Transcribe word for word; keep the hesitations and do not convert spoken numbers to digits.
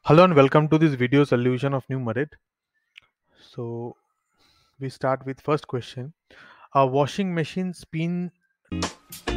Hello and welcome to this video solution of numerator. So we start with first question. A washing machine spin